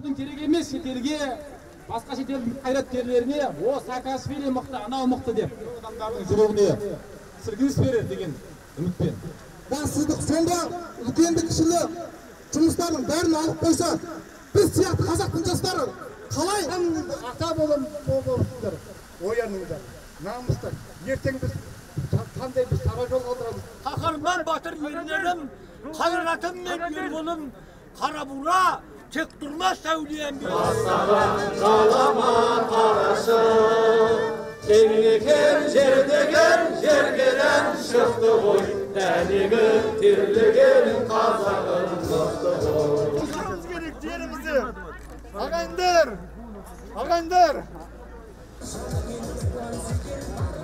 Сіздің керек емес шетелге, басқа шетелдің қайраткерлеріне, о, Саакашвили мықты, анау мықты деп, адамдардың жүрегіне сілкініс берер деген үмітпен. Бассыздық сонда үлкенді кішілі жұмыстардың бәрін алып қойса, біз сияқты қазақтың жастары қалай ата болыңыздар, ояныңыздар, намыстар. Ертең біз қандай біз сара жолға отырамыз. Қаһарман батыр ерлерім, қайратым мен ерболым, қара бура, тек тұрмас сәулем. Бастаған жалама қарашы, кеңекен жердеген жергеден шықты ғой, дәнегі терлеген қазағын мықты ғой. Құшқымыз керек жерімізді. Ағайындар, ағайындар.